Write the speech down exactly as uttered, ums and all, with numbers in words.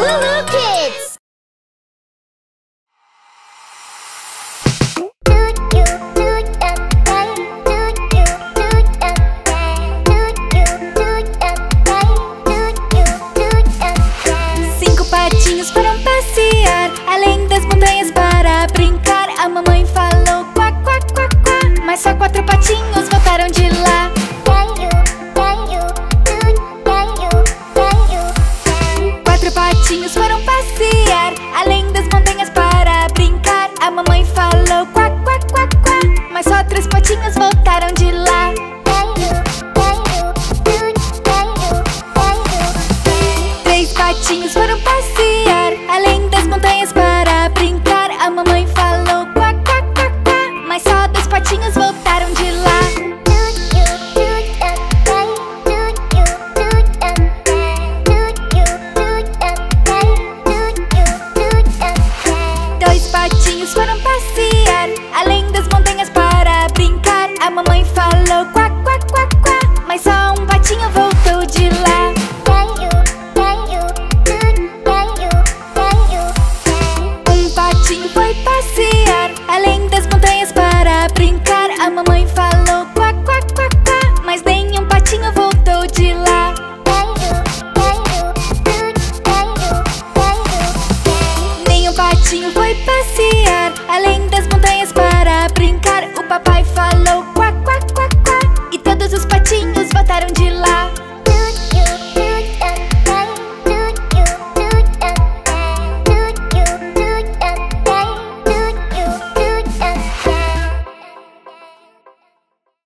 LooLoo Kids! Cinco patinhos foram passear além das montanhas para brincar. A mamãe falou quack, quack, quack, quack, mas só quatro patinhos voltaram de lá. Quatro patinhos foram passear além das montanhas para brincar. A mamãe falou quack, quack, quack, quack, mas só três patinhos voltaram de lá. Três patinhos foram passear além das montanhas para brincar. A mamãe falou quack, quack, quack, quack, mas só dois patinhos voltaram de lá. Dois patinhos foram passear além das montanhas para brincar. A mamãe falou quack, quack, quack, quack, mas só um patinho voltou de lá. Um patinho foi passear além das montanhas para brincar. A mamãe falou quack, quack, quack, quack, mas nenhum patinho voltou.